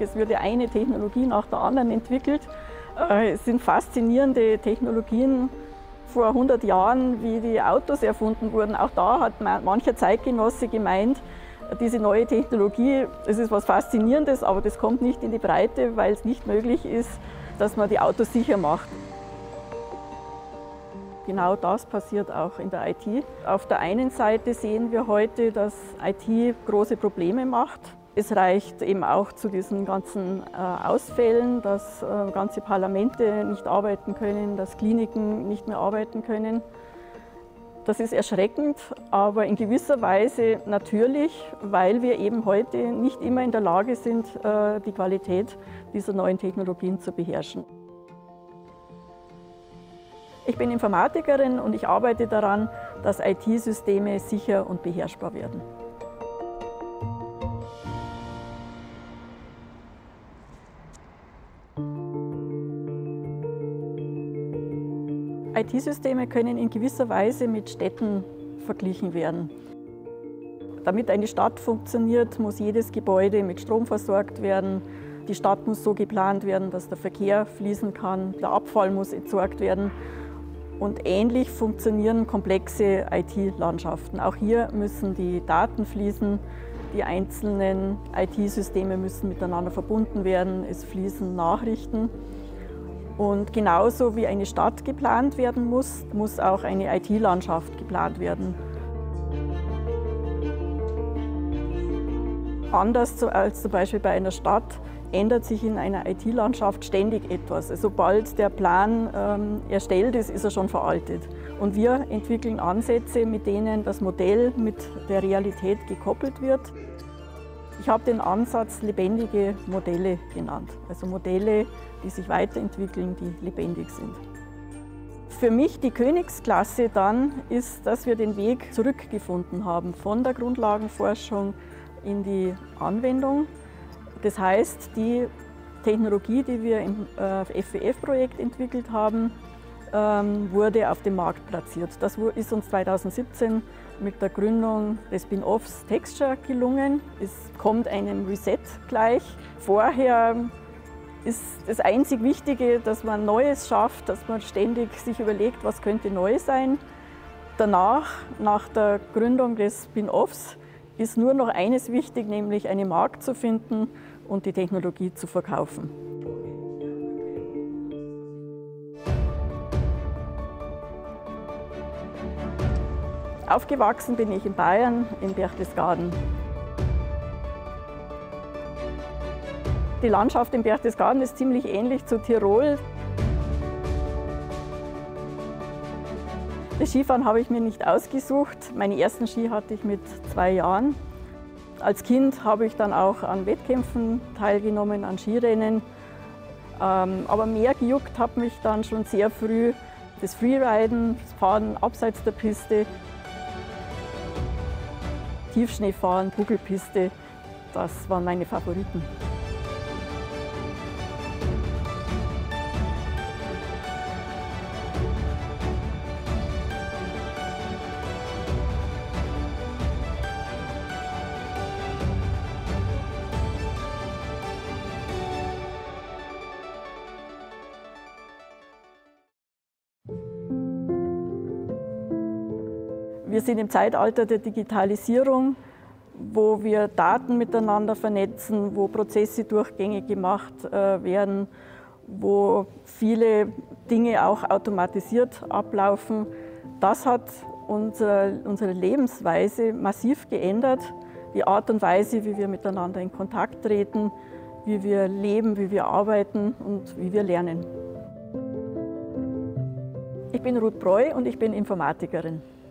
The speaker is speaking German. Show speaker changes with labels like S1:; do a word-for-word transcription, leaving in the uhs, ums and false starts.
S1: Es wird ja eine Technologie nach der anderen entwickelt. Es sind faszinierende Technologien. Vor hundert Jahren, wie die Autos erfunden wurden, auch da hat mancher Zeitgenosse gemeint, diese neue Technologie, es ist was Faszinierendes, aber das kommt nicht in die Breite, weil es nicht möglich ist, dass man die Autos sicher macht. Genau das passiert auch in der I T. Auf der einen Seite sehen wir heute, dass I T große Probleme macht. Es reicht eben auch zu diesen ganzen äh, Ausfällen, dass äh, ganze Parlamente nicht arbeiten können, dass Kliniken nicht mehr arbeiten können. Das ist erschreckend, aber in gewisser Weise natürlich, weil wir eben heute nicht immer in der Lage sind, äh, die Qualität dieser neuen Technologien zu beherrschen. Ich bin Informatikerin und ich arbeite daran, dass I T-Systeme sicher und beherrschbar werden. I T-Systeme können in gewisser Weise mit Städten verglichen werden. Damit eine Stadt funktioniert, muss jedes Gebäude mit Strom versorgt werden. Die Stadt muss so geplant werden, dass der Verkehr fließen kann, der Abfall muss entsorgt werden. Und ähnlich funktionieren komplexe I T-Landschaften. Auch hier müssen die Daten fließen, die einzelnen I T-Systeme müssen miteinander verbunden werden, es fließen Nachrichten. Und genauso wie eine Stadt geplant werden muss, muss auch eine I T-Landschaft geplant werden. Anders als zum Beispiel bei einer Stadt ändert sich in einer I T-Landschaft ständig etwas. Sobald der Plan ähm, erstellt ist, ist er schon veraltet. Und wir entwickeln Ansätze, mit denen das Modell mit der Realität gekoppelt wird. Ich habe den Ansatz lebendige Modelle genannt, also Modelle, die sich weiterentwickeln, die lebendig sind. Für mich die Königsklasse dann ist, dass wir den Weg zurückgefunden haben von der Grundlagenforschung in die Anwendung. Das heißt, die Technologie, die wir im F W F-Projekt entwickelt haben, wurde auf dem Markt platziert. Das ist uns zweitausendsiebzehn mit der Gründung des Spin-offs Texture gelungen. Es kommt einem Reset gleich. Vorher ist das einzig Wichtige, dass man Neues schafft, dass man ständig sich überlegt, was könnte neu sein. Danach, nach der Gründung des Spin-offs, ist nur noch eines wichtig, nämlich einen Markt zu finden und die Technologie zu verkaufen. Aufgewachsen bin ich in Bayern, in Berchtesgaden. Die Landschaft in Berchtesgaden ist ziemlich ähnlich zu Tirol. Das Skifahren habe ich mir nicht ausgesucht. Meine ersten Ski hatte ich mit zwei Jahren. Als Kind habe ich dann auch an Wettkämpfen teilgenommen, an Skirennen. Aber mehr gejuckt hat mich dann schon sehr früh das Freeriden, das Fahren abseits der Piste. Tiefschneefahren, Buckelpiste, das waren meine Favoriten. Wir sind im Zeitalter der Digitalisierung, wo wir Daten miteinander vernetzen, wo Prozesse durchgängig gemacht werden, wo viele Dinge auch automatisiert ablaufen. Das hat unsere, unsere Lebensweise massiv geändert, die Art und Weise, wie wir miteinander in Kontakt treten, wie wir leben, wie wir arbeiten und wie wir lernen. Ich bin Ruth Breu und ich bin Informatikerin.